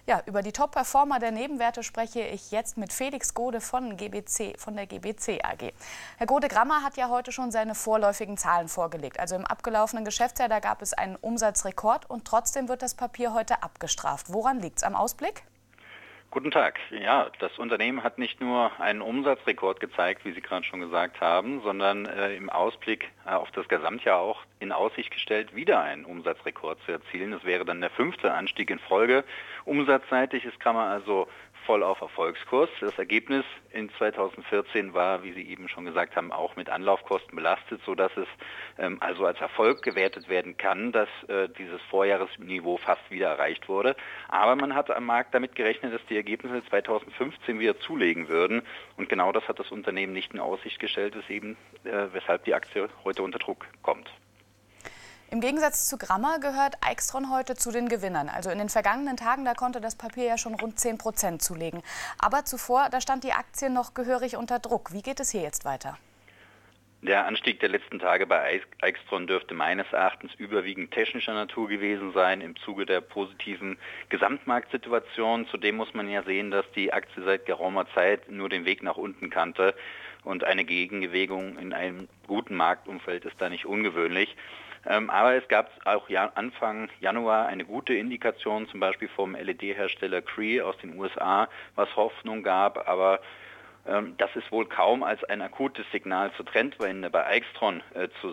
Ja, über die Top-Performer der Nebenwerte spreche ich jetzt mit Felix Gode von der GBC AG. Herr Gode, Gramma hat ja heute schon seine vorläufigen Zahlen vorgelegt. Also im abgelaufenen Geschäftsjahr, da gab es einen Umsatzrekord und trotzdem wird das Papier heute abgestraft. Woran liegt es? Am Ausblick? Guten Tag. Ja, das Unternehmen hat nicht nur einen Umsatzrekord gezeigt, wie Sie gerade schon gesagt haben, sondern im Ausblick auf das Gesamtjahr auch in Aussicht gestellt, wieder einen Umsatzrekord zu erzielen. Das wäre dann der 5. Anstieg in Folge. Umsatzseitig ist Gramma also voll auf Erfolgskurs. Das Ergebnis in 2014 war, wie Sie eben schon gesagt haben, auch mit Anlaufkosten belastet, sodass es also als Erfolg gewertet werden kann, dass dieses Vorjahresniveau fast wieder erreicht wurde. Aber man hat am Markt damit gerechnet, dass die Ergebnisse 2015 wieder zulegen würden. Und genau das hat das Unternehmen nicht in Aussicht gestellt, weshalb die Aktie heute unter Druck kommt. Im Gegensatz zu Gramma gehört Aixtron heute zu den Gewinnern. Also in den vergangenen Tagen, da konnte das Papier ja schon rund 10% zulegen. Aber zuvor, da stand die Aktie noch gehörig unter Druck. Wie geht es hier jetzt weiter? Der Anstieg der letzten Tage bei Aixtron dürfte meines Erachtens überwiegend technischer Natur gewesen sein, im Zuge der positiven Gesamtmarktsituation. Zudem muss man ja sehen, dass die Aktie seit geraumer Zeit nur den Weg nach unten kannte und eine Gegenbewegung in einem guten Marktumfeld ist da nicht ungewöhnlich. Aber es gab auch Anfang Januar eine gute Indikation, zum Beispiel vom LED-Hersteller Cree aus den USA, was Hoffnung gab, aber das ist wohl kaum als ein akutes Signal zur Trendwende bei Aixtron zu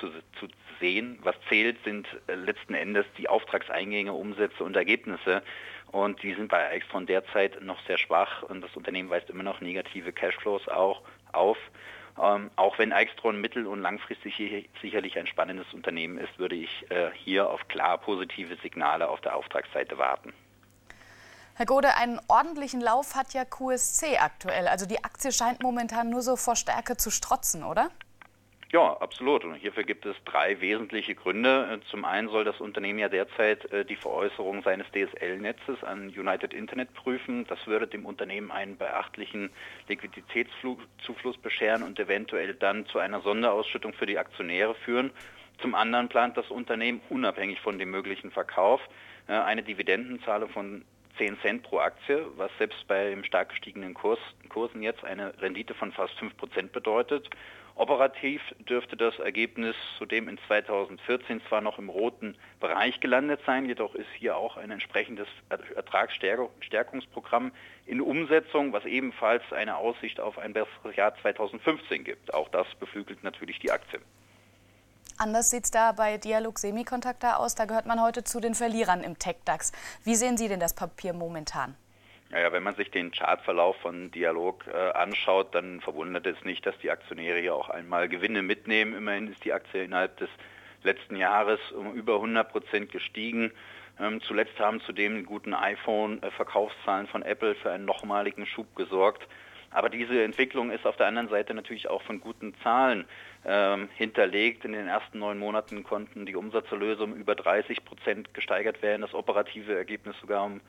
sehen. Was zählt, sind letzten Endes die Auftragseingänge, Umsätze und Ergebnisse. Und die sind bei Aixtron derzeit noch sehr schwach und das Unternehmen weist immer noch negative Cashflows auch auf. Auch wenn Aixtron mittel- und langfristig sicherlich ein spannendes Unternehmen ist, würde ich hier auf klar positive Signale auf der Auftragsseite warten. Herr Gode, einen ordentlichen Lauf hat ja QSC aktuell. Also die Aktie scheint momentan nur so vor Stärke zu strotzen, oder? Ja, absolut. Und hierfür gibt es 3 wesentliche Gründe. Zum einen soll das Unternehmen ja derzeit die Veräußerung seines DSL-Netzes an United Internet prüfen. Das würde dem Unternehmen einen beachtlichen Liquiditätszufluss bescheren und eventuell dann zu einer Sonderausschüttung für die Aktionäre führen. Zum anderen plant das Unternehmen, unabhängig von dem möglichen Verkauf, eine Dividendenzahlung von 10 Cent pro Aktie, was selbst bei stark gestiegenen Kursen jetzt eine Rendite von fast 5% bedeutet. Operativ dürfte das Ergebnis zudem in 2014 zwar noch im roten Bereich gelandet sein, jedoch ist hier auch ein entsprechendes Ertragsstärkungsprogramm in Umsetzung, was ebenfalls eine Aussicht auf ein besseres Jahr 2015 gibt. Auch das beflügelt natürlich die Aktie. Anders sieht es da bei Dialog Semiconductor aus. Da gehört man heute zu den Verlierern im Tech-DAX. Wie sehen Sie denn das Papier momentan? Naja, wenn man sich den Chartverlauf von Dialog anschaut, dann verwundert es nicht, dass die Aktionäre hier auch einmal Gewinne mitnehmen. Immerhin ist die Aktie innerhalb des letzten Jahres um über 100% gestiegen. Zuletzt haben zudem die guten iPhone-Verkaufszahlen von Apple für einen nochmaligen Schub gesorgt. Aber diese Entwicklung ist auf der anderen Seite natürlich auch von guten Zahlen hinterlegt. In den ersten 9 Monaten konnten die Umsatzerlöse um über 30% gesteigert werden, das operative Ergebnis sogar um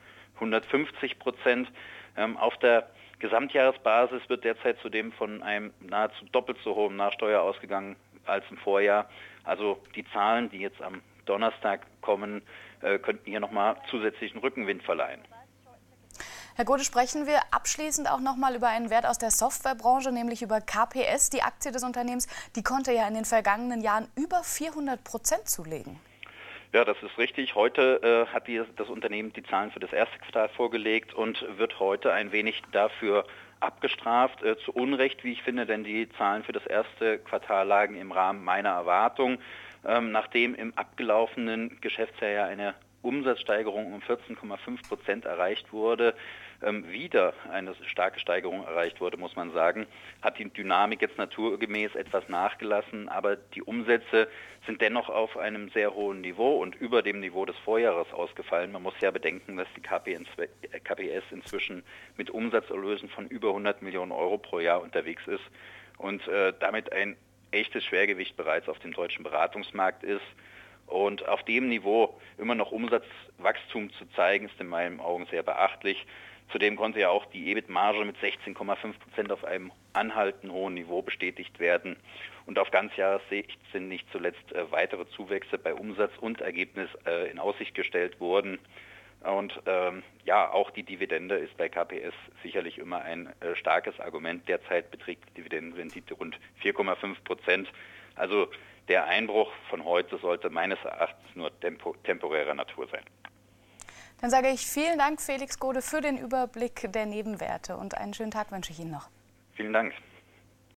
150%. Auf der Gesamtjahresbasis wird derzeit zudem von einem nahezu doppelt so hohen Nachsteuer ausgegangen als im Vorjahr. Also die Zahlen, die jetzt am Donnerstag kommen, könnten hier nochmal zusätzlichen Rückenwind verleihen. Herr Gode, sprechen wir abschließend auch noch mal über einen Wert aus der Softwarebranche, nämlich über KPS. Die Aktie des Unternehmens, die konnte ja in den vergangenen Jahren über 400% zulegen. Ja, das ist richtig. Heute hat das Unternehmen die Zahlen für das erste Quartal vorgelegt und wird heute ein wenig dafür abgestraft. Zu Unrecht, wie ich finde, denn die Zahlen für das erste Quartal lagen im Rahmen meiner Erwartung. Nachdem im abgelaufenen Geschäftsjahr ja eine Umsatzsteigerung um 14,5% erreicht wurde, wieder eine starke Steigerung erreicht wurde, muss man sagen, hat die Dynamik jetzt naturgemäß etwas nachgelassen, aber die Umsätze sind dennoch auf einem sehr hohen Niveau und über dem Niveau des Vorjahres ausgefallen. Man muss ja bedenken, dass die KPS inzwischen mit Umsatzerlösen von über 100 Millionen Euro pro Jahr unterwegs ist und damit ein echtes Schwergewicht bereits auf dem deutschen Beratungsmarkt ist. Und auf dem Niveau immer noch Umsatzwachstum zu zeigen, ist in meinen Augen sehr beachtlich. Zudem konnte ja auch die EBIT-Marge mit 16,5% auf einem anhaltend hohen Niveau bestätigt werden. Und auf Ganzjahressicht sind nicht zuletzt weitere Zuwächse bei Umsatz und Ergebnis in Aussicht gestellt worden. Und ja, auch die Dividende ist bei KPS sicherlich immer ein starkes Argument. Derzeit beträgt die Dividendenrendite rund 4,5%. Also der Einbruch von heute sollte meines Erachtens nur temporärer Natur sein. Dann sage ich vielen Dank, Felix Gode, für den Überblick der Nebenwerte und einen schönen Tag wünsche ich Ihnen noch. Vielen Dank.